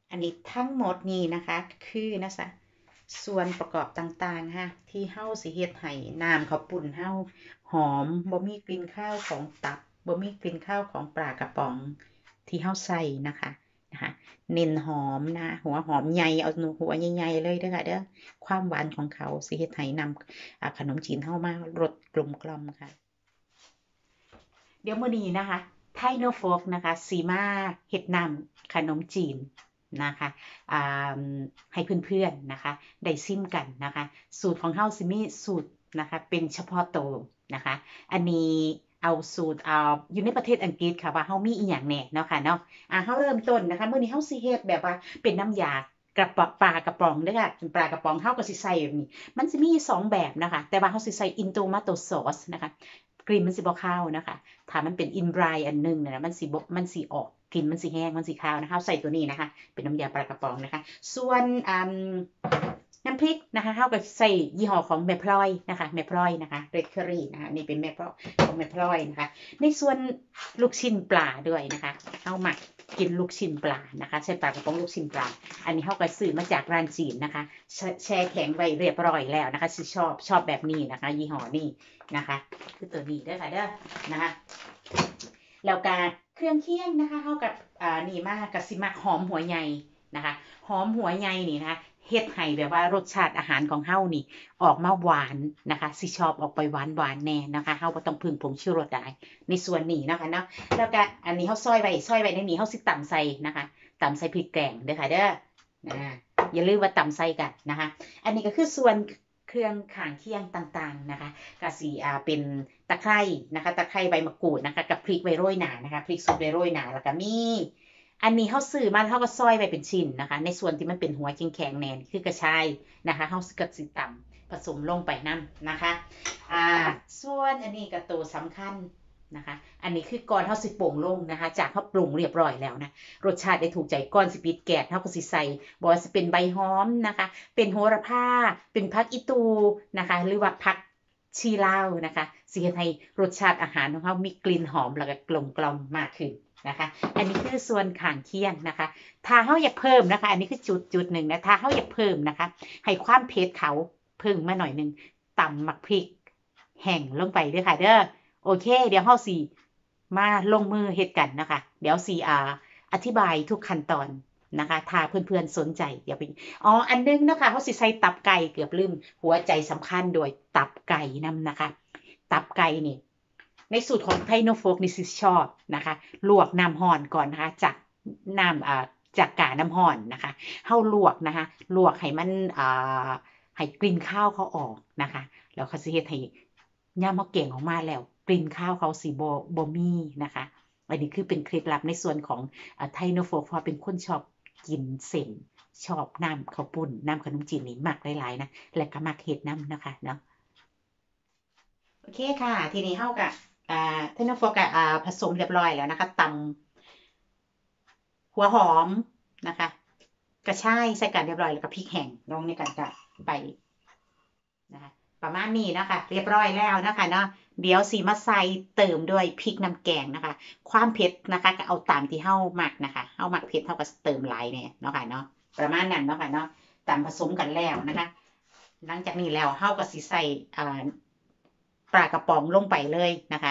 อันนี้ทั้งหมดนี้นะคะคือนะคะส่วนประกอบต่างๆฮะที่เฮาสิเฮ็ดให้น้ำข้าวปุ้นเฮาหอมบ่มีกลิ่นคาวของตับบ่มีกลิ่นคาวของปลากระป๋องที่เฮาใส่นะคะเน้นหอมนะหัวหอมใหญ่เอาหัวใหญ่ๆเลยเด้อค่ะเด้อความหวานของเขาสิเฮ็ดให้นำขนมจีนเฮามารสกลมกล่อมค่ะ เดี๋ยวมื้อนี้นะคะไทยโนโฟกนะคะสีมาเฮ็ดนำขนมจีนนะคะอ่าให้เพื่อนๆนะคะได้ซิมกันนะคะสูตรของเฮาสิมีสูตรนะคะเป็นเฉพาะตัวนะคะอันนี้เอาสูตรอยู่ในประเทศอังกฤษค่ะว่าเฮามีอีหยังแหน่เนาะค่ะเนาะเฮาเริ่มต้นนะคะมื้อนี้เฮาสิเฮ็ดแบบว่าเป็นน้ำยากระป๋องปลากระป๋องเด้อค่ะเป็นปลากระป๋องเฮาก็สิใส่แบบนี้มันสิมี2แบบนะคะแต่ว่าเฮาสิใส่ Into Tomato Sauce นะคะกลิ่นมันสิบ่คาวนะคะ ถ้ามันเป็นอินไบรอันหนึงนะมันสีออกกลิ่นมันสีแห้งมันสีขาวนะคะใส่ตัวนี้นะคะเป็นน้ำยาปลากระป๋องนะคะส่วนน้ำพริกนะคะเท่ากับใส่ยี่ห้อของแม่พลอยนะคะแม่พลอยนะคะเรดเคอรี่นะคะนี่เป็นแม่พลอยของแม่พลอยนะคะในส่วนลูกชิ้นปลาด้วยนะคะเข้าหมักกินลูกชิ้นปลานะคะใช้ปลากระป๋องลูกชิ้นปลาอันนี้เข้ากับซื้อมาจากร้านจีนนะคะแช่แข็งไว้เรียบร้อยแล้วนะคะชอบแบบนี้นะคะยี่ห้อนี้นะคะคือตัวนี้เด้อค่ะเด้อ นะคะแล้วก็เครื่องเคียงนะคะเท่ากับนี่มากกับสิมักหอมหัวใหญ่นะคะหอมหัวใหญ่นี่นะคะเฮ็ดให้แบบว่ารสชาติอาหารของเฮานี่ออกมาหวานนะคะสิชอบออกไปหวานหวานแน่นะคะเฮาบ่ต้องพึ่งผงชูรสได้ในส่วนนี้นะคะเนาะแล้วก็อันนี้เฮาซอยไว้ในนี้เฮาสิตำใส่นะคะตำใส่พริกแกงเด้อค่ะเด้ออย่าลืมว่าตำใส่กันนะคะอันนี้ก็คือส่วนเครื่องข้างเคียงต่างๆนะคะ กะสีเป็นตะไคร้นะคะตะไคร้ใบมะกรูดนะคะกับพริกไว้โรยหนานะคะพริกสดไว้โรยหนาแล้วก็มีอันนี้เขาซื้อมาเขาก็ซอยไว้เป็นชิ้นนะคะในส่วนที่มันเป็นหัวแข็งๆแน่นคือกระชายนะคะเขาก็สิตำผสมลงไปนั่นนะคะอ่าส่วนอันนี้ก็ตัวสำคัญนะคะอันนี้คือก่อนเขาสิโป่งลงนะคะจากเขาปรุงเรียบร้อยแล้วนะรสชาติได้ถูกใจก่อนสิปิดแก๊สเขาก็สิใส่บอกว่าสิเป็นใบหอมนะคะเป็นโหระพาเป็นผักอีตูนะคะหรือว่าผัก ชีลาวนะคะสิเฮ็ดให้รสชาติอาหารของเขามีกลิ่นหอมแล้วก็กลมกล่อมมากขึ้นนะคะอันนี้คือส่วนข้างเคียงนะคะถ้าเขาอยากเพิ่มนะคะอันนี้คือจุดหนึ่งนะถ้าเขาอยากเพิ่มนะคะให้ความเผ็ดเขาเพิ่มมาหน่อยหนึ่งตำหมักพริกแห้งลงไปด้วยค่ะเด้อโอเคเดี๋ยวเขาสิมาลงมือเฮ็ดกันนะคะเดี๋ยวสิอธิบายทุกขั้นตอนนะคะถ้าเพื่อนๆสนใจเดี๋ยวไป อันนึงนะคะเขาสิใส่ตับไก่เกือบลืมหัวใจสำคัญโดยตับไก่นำนะคะตับไก่นี่ในสูตรของไทโนโฟกนี่สิชอบนะคะลวกน้ำห่อนก่อนนะคะจากน้ำจากกาน้ำห่อนนะคะเฮาลวกนะคะลวกให้มันให้กลิ่นข้าวเขาออกนะคะแล้วเขาสิเฮ็ดให้ย่ามเขาเก่งออกมาแล้วกลิ่นข้าวเขาสิบ่มีนะคะอันนี้คือเป็นเคล็ดลับในส่วนของไทโนโฟกเพราะเป็นคนชอบกินเส้น ชอบน้ำข้าวปุ้นน้ำขนมจีนนี่มักหลายๆนะและก็มักเฮ็ดน้ำนะคะเนาะโอเคค่ะทีนี้เฮากับเทนโฟกับผสมเรียบร้อยแล้วนะคะตำหัวหอมนะคะกระชายใส่กันเรียบร้อยแล้วก็พริกแห้งลงในกันก็ไปนะคะประมาณนี้นะคะเรียบร้อยแล้วนะคะเนาะเดี๋ยวสีมาใส่เติมด้วยพริกน้ำแกงนะคะความเผ็ดนะคะก็เอาตามที่เฮามักนะคะเฮามักเผ็ดเฮาก็เติมหลายเนี่ยเนาะค่ะเนาะประมาณนั้นเนาะค่ะเนาะตามผสมกันแล้วนะคะ หลังจากนี้แล้วเฮาก็สิใส่ปลากระป๋องลงไปเลยนะคะ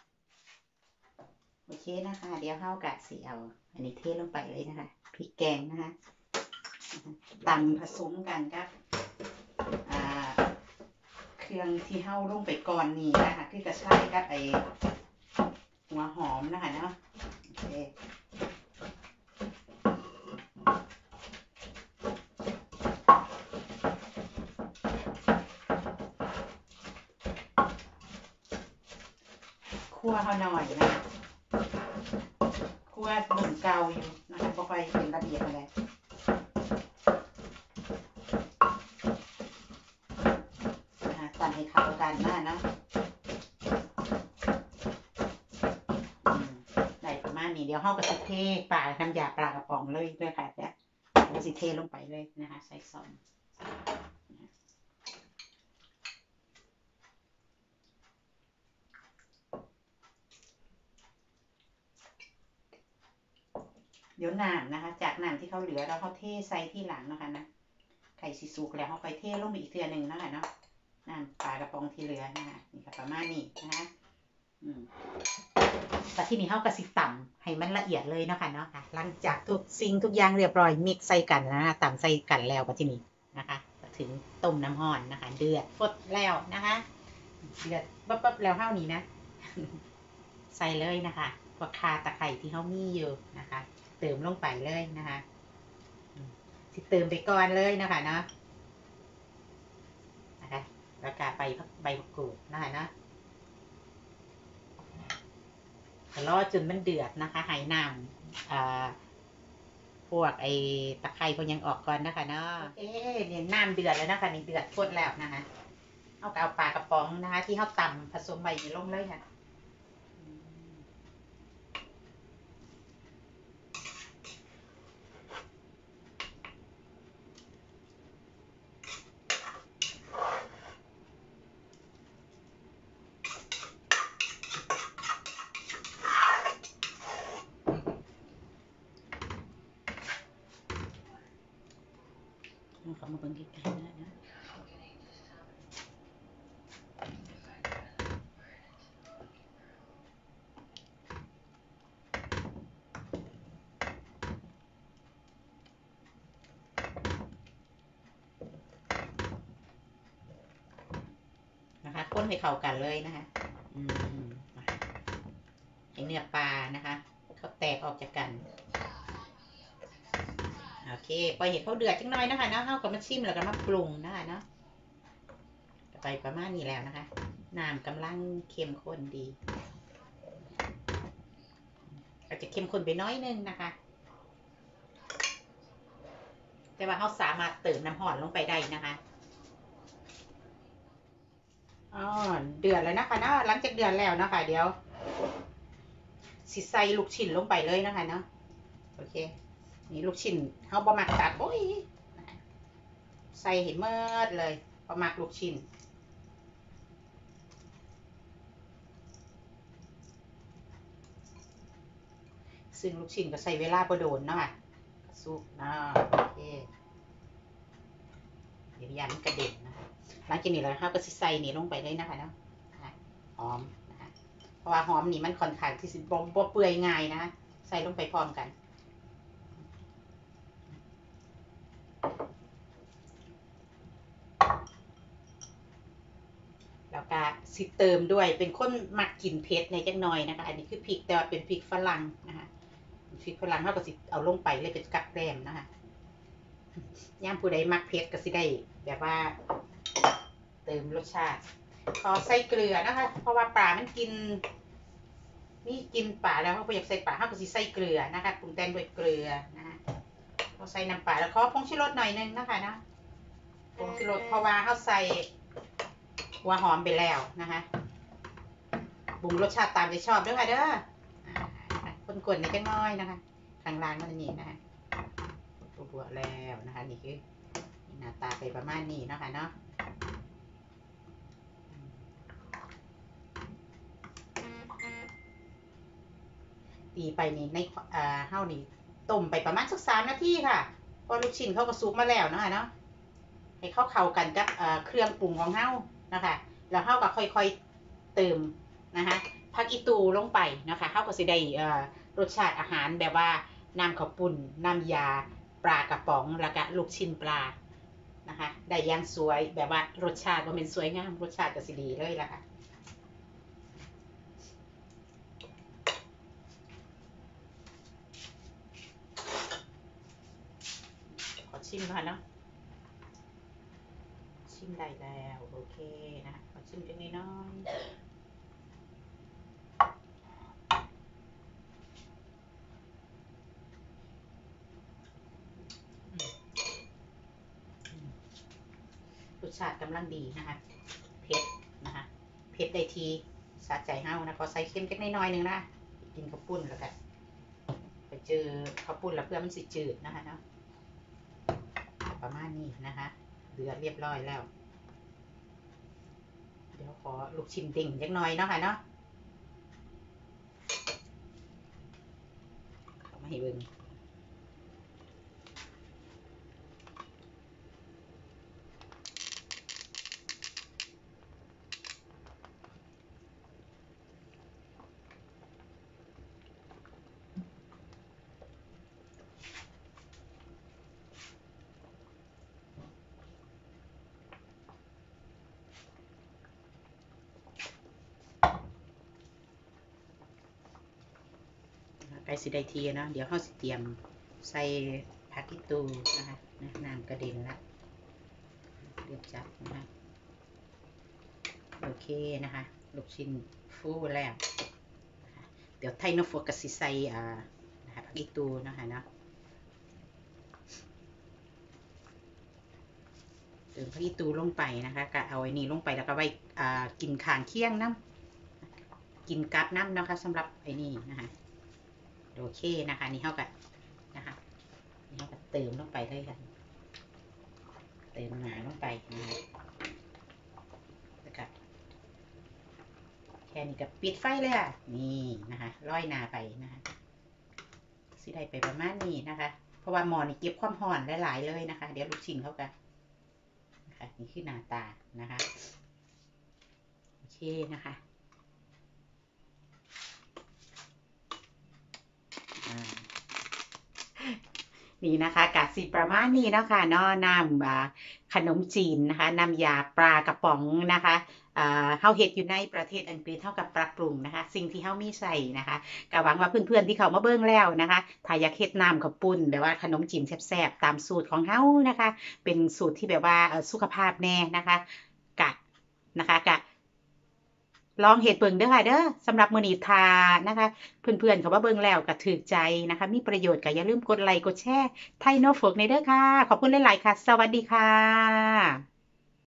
โอเคนะคะเดี๋ยวเฮากะสิเอาอันนี้เทลงไปเลยนะคะพริกแกงนะคะตำผสมกันกับอ่าเครื่องที่เฮาลงไปก่อนนี่นะคะคือกระชายกับไอหัวหอมนะคะเนาะโอเคคั่วเฮาหน่อยนะคะคั่วเหมือนเก่าอยู่นะคะบ่ค่อยเป็นระเบียบอะไรนะคะตำให้เข้ากันนะเนาะ ได้ประมาณนี้เดี๋ยวเฮาก็สิเทปลาน้ำยาปลากระป๋องเลยด้วยค่ะเดี๋ยวสิเทลงไปเลยนะคะใส่ซองเดี๋ยวน้ำนะคะจากน้ำที่เขาเหลือเราเขาเทใส่ที่หลังนะคะนะไข่สิสุกแล้วเขาค่อยเทลงไปอีกเทื่อหนึ่งนะคะเนาะน้ำปลากระป๋องที่เหลือนะคะนี่ค่ะประมาณนี้นะคะแต่ที่นี่เขากระสิต่ำให้มันละเอียดเลยเนาะค่ะเนาะค่ะหลังจากทุกสิ่งทุกอย่างเรียบร้อยมิกใส่กันนะคะต่ำใส่กันแล้วก็ที่นี่นะคะถึงต้มน้ำห่อนนะคะเดือดฟดแล้วนะคะเดือดปั๊บแล้วเท่านี้นะใส่เลยนะคะพวกคาตะไคร่ที่เขามีอยู่นะคะเติมลงไปเลยนะคะสิเติมไปก่อนเลยนะคะเนาะนะคะแล้วก็ใบมะกรูดนะคะเนาะรอจนมันเดือดนะคะให้น้ำพวกไอ้ตะไคร้พวกยังออกก่อนนะคะเนาะโอเคเนี่ยน้ำเดือดแล้วนะคะนี่เดือดฟดแล้วนะคะเอาปลากระป๋องนะคะที่เขาตำผสมใบนี้ลงเลยค่ะเขามาเบิ่งใกล้ๆนะนะคะคนให้เข้ากันเลยนะคะให้เนื้อปลานะคะเขาแตกออกจากกันโอเคปล่อยเห็ดเขาเดือดจังหน่อยนะคะเนาะเขาก็มาชิมแล้วก็มาปรุงนะคะเนาะไปประมาณนี้แล้วนะคะน้ำกำลังเข้มข้นดีอาจจะเข้มข้นไปน้อยนึงนะคะแต่ว่าเขาสามารถเติมน้ำห่อนลงไปได้นะคะอ๋อเดือดแล้วนะคะเนาะหลังจากเดือดแล้วนะคะเดี๋ยวสิใส่ลูกชิ้นลงไปเลยนะคะเนาะโอเคนี่ลูกชิ้นเขาบะหมักตัดโอ้ยใส่เห็นเมื่อเลยบะหมักลูกชิ้นซึ่งลูกชิ้นก็ใส่เวลาประโดนเนาะซุปเนาะโอเคเดี๋ยวยันกระเด็นนะคะหลังจากนี้เราก็สิใส่นี่ลงไปเลยนะคะเนาะหอมนะคะเพราะว่าหอมนี่มันค่อนข้างที่สิบ่เปื่อยง่ายนะคะใส่ลงไปพร้อมกันแล้วก็สิเติมด้วยเป็นคนมักกินเผ็ดในจังหน่อยนะคะอันนี้คือพริกแต่ว่าเป็นพริกฝรั่งนะคะพริกฝรั่งเขาก็สิเอาลงไปเลยเป็นกับแกล้มนะคะย่ามผู้ใดมักเผ็ดก็สิได้แบบว่าเติมรสชาติขอใส่เกลือนะคะเพราะว่าปลามันกินนี่กินปลาแล้วเขาอยากใส่ปลาเขาก็สิใส่เกลือนะคะปรุงแต่งด้วยเกลือนะคะเขาใส่น้ำปลาแล้วขอผงชูรสหน่อยนึงนะคะนะผงชูรสเพราะว่าเขาใส่หัวหอมไปแล้วนะคะปรุงรสชาติตามใจชอบด้วยค่ะเด้อคนกดในจังน้อยนะคะข้างล่างมันนี่นะคะบัวแล้วนะคะนี่คือหน้าตาไปประมาณนี้นะคะเนาะตีไปนี่ในเฮ้านี่ต้มไปประมาณสัก3 นาทีค่ะพอลูกชิ้นเขาก็สุกมาแล้วนะคะเนาะให้เข้ากันกับเครื่องปรุงของเฮ้านะคะแล้วเฮ้าก็ค่อยๆเติมนะคะผักอีตูลงไปนะคะเฮ้าก็สิได้รสชาติอาหารแบบว่าน้ำข้าวปุ้นน้ำยาปลากระป๋องแล้วก็ลูกชิ้นปลานะคะได้อย่างสวยแบบว่ารสชาติว่าเป็นสวยงามรสชาติก็สิดีเลยล่ะค่ะขอชิมค่ะเนาะชิมได้แล้วโอเคนะขอชิมจังนิดน้อยรสชาติกำลังดีนะคะเผ็ดนะคะเผ็ดได้ทีสะใจเฮานะขอใส่เค็มจักน้อยนึงนะกินข้าวปุ้นแล้วกันไปเจอข้าวปุ้นแล้วเพื่อมันสิจืดนะคะเนาะประมาณนี้นะคะเดือดเรียบร้อยแล้วเดี๋ยวขอลูกชิ้นเด้งจักหน่อยเนาะค่ะเนาะมาให้เบิ่งล้สิได้ทีเนาะเดี๋ยวเฮาสิเตรียมใส่ผักอีตูนะคะน้ำกระเด็นละเรียบจับนะคะโอเคนะคะลูกชิ้นฟูแล้วเดี๋ยวไทยนฟกสิใส่ผักอีตูนะคะเนาะเติมผักอีตูลงไปนะคะก็เอาไอ้นี่ลงไปแล้วก็ไว้กินข้างเคียงน้ำกินกับน้ำนะคะสำหรับไอ้นี่นะคะโอเคนะคะนี่เท่ากับนะคะนี่เท่ากับเติมลงไปเลยกันเติมหนาลงไปนะคะแล้วก็แค่นี้ก็ปิดไฟเลยค่ะนี่นะคะร้อยหนาไปนะคะสิได้ไปประมาณนี้นะคะเพราะว่าหมอนี่เก็บความร้อนหลายๆเลยนะคะเดี๋ยวลูกชิ้นเขากันนะคะนี่คือหน้าตานะคะโอเคนะคะนี่นะคะกะสิประมาณนี้เนาะค่ะเนาะน้ำขนมจีนนะคะน้ำยาปลากระป๋องนะคะเฮาเฮ็ดอยู่ในประเทศอังกฤษเท่ากับปรับปรุงนะคะสิ่งที่เฮามีใส่นะคะก็หวังว่าเพื่อนๆที่เขามาเบิ่งแล้วนะคะถ้าอยากเฮ็ดน้ำข้าวปุ้นแบบว่าขนมจีนแซ่บๆตามสูตรของเฮานะคะเป็นสูตรที่แบบว่าสุขภาพแน่นะคะกะนะคะกะลองเฮ็ดเบิ่งเด้อค่ะเด้อสำหรับมื้อนี้ถ้านะคะเพื่อนๆเขามาเบิ่งแล้วก็ถูกใจนะคะมีประโยชน์ก็อย่าลืมกดไลค์กดแชร์ไทยโนโฟกในเด้อค่ะขอบคุณหลายๆค่ะสวัสดีค่ะ